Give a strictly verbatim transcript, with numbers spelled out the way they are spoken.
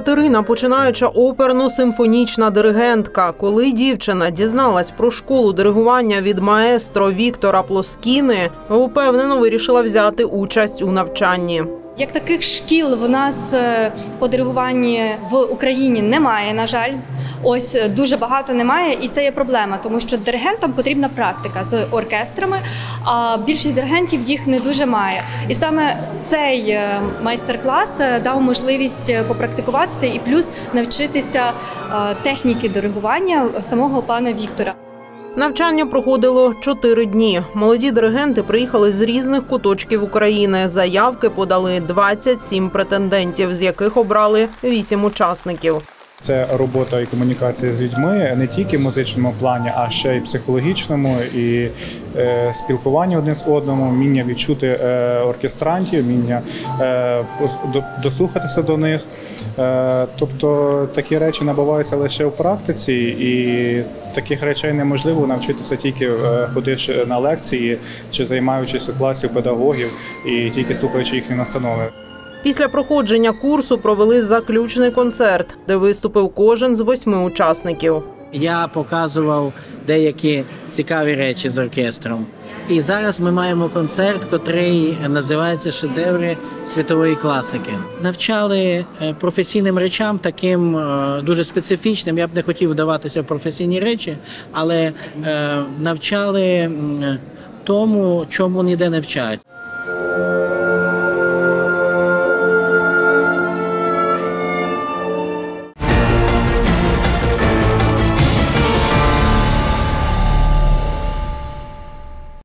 Катерина – починаюча оперно-симфонічна диригентка. Коли дівчина дізналась про школу диригування від маестро Віктора Плоскіни, упевнено вирішила взяти участь у навчанні. Як таких шкіл в нас по диригуванні в Україні немає, на жаль. Ось дуже багато немає, і це є проблема, тому що диригентам потрібна практика з оркестрами, а більшість диригентів їх не дуже має. І саме цей майстер-клас дав можливість попрактикуватися і плюс навчитися техніки диригування самого пана Віктора. Навчання проходило чотири дні. Молоді диригенти приїхали з різних куточків України. Заявки подали двадцять сім претендентів, з яких обрали вісім учасників. Це робота і комунікація з людьми не тільки в музичному плані, а ще й психологічному, і е, спілкування один з одним, вміння відчути е, оркестрантів, вміння е, дослухатися до них. Е, тобто такі речі набуваються лише в практиці, і таких речей неможливо навчитися тільки е, ходивши на лекції чи займаючись у класів педагогів і тільки слухаючи їхні настанови. Після проходження курсу провели заключний концерт, де виступив кожен з восьми учасників. Я показував деякі цікаві речі з оркестром. І зараз ми маємо концерт, який називається «Шедеври світової класики». Навчали професійним речам, таким дуже специфічним. Я б не хотів вдаватися в професійні речі, але навчали тому, чому ніде не вчать.